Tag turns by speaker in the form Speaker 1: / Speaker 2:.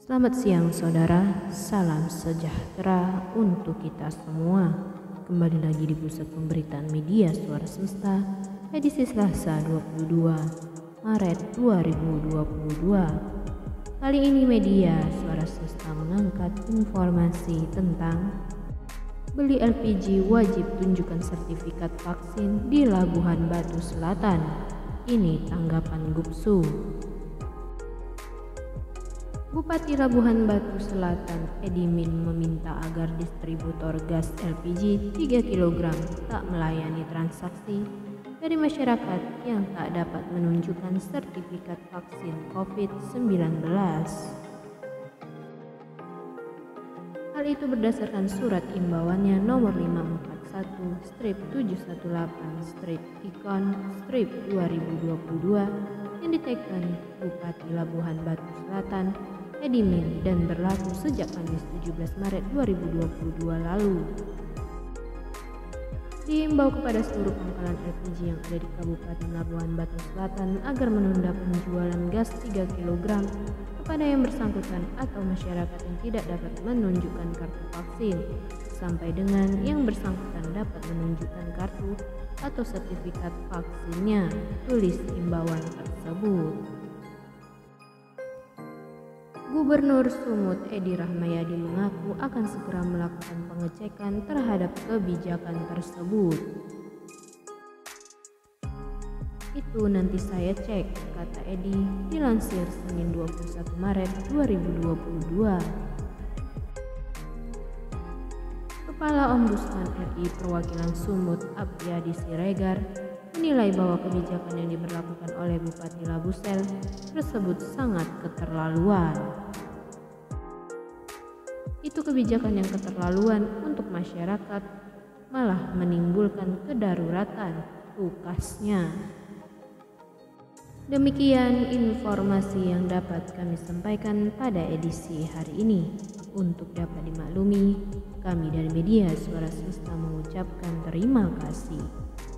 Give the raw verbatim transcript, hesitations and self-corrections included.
Speaker 1: Selamat siang saudara, salam sejahtera untuk kita semua. Kembali lagi di Pusat Pemberitaan Media Suara Semesta, edisi Selasa dua puluh dua Maret dua ribu dua puluh dua. Kali ini Media Suara Semesta mengangkat informasi tentang beli L P G wajib tunjukkan sertifikat vaksin di Labuhan Batu Selatan. Ini tanggapan Gupsu. Bupati Labuhan Batu Selatan Edi Min meminta agar distributor gas L P G tiga kilogram tak melayani transaksi dari masyarakat yang tak dapat menunjukkan sertifikat vaksin covid sembilan belas. Hal itu berdasarkan surat imbauannya nomor lima empat satu tujuh satu delapan ikon dua ribu dua puluh dua yang ditekan Bupati Labuhan Batu Selatan Edi Min dan berlaku sejak Kamis tujuh belas Maret dua ribu dua puluh dua lalu. Diimbau kepada seluruh pangkalan L P G yang ada di Kabupaten Labuhan Batu Selatan agar menunda penjualan gas tiga kilogram kepada yang bersangkutan atau masyarakat yang tidak dapat menunjukkan kartu vaksin sampai dengan yang bersangkutan dapat menunjukkan kartu atau sertifikat vaksinnya, tulis imbauan tersebut. Gubernur Sumut Edi Rahmayadi mengaku akan segera melakukan pengecekan terhadap kebijakan tersebut. Itu nanti saya cek, kata Edi, dilansir Senin dua puluh satu Maret dua ribu dua puluh dua. Kepala Ombudsman R I Perwakilan Sumut Abdiadi Siregar menilai bahwa kebijakan yang diberlakukan oleh Bupati Labusel tersebut sangat keterlaluan. Itu kebijakan yang keterlaluan untuk masyarakat, malah menimbulkan kedaruratan, tukasnya. Demikian informasi yang dapat kami sampaikan pada edisi hari ini. Untuk dapat dimaklumi, kami dari Media Suara Semesta mengucapkan terima kasih.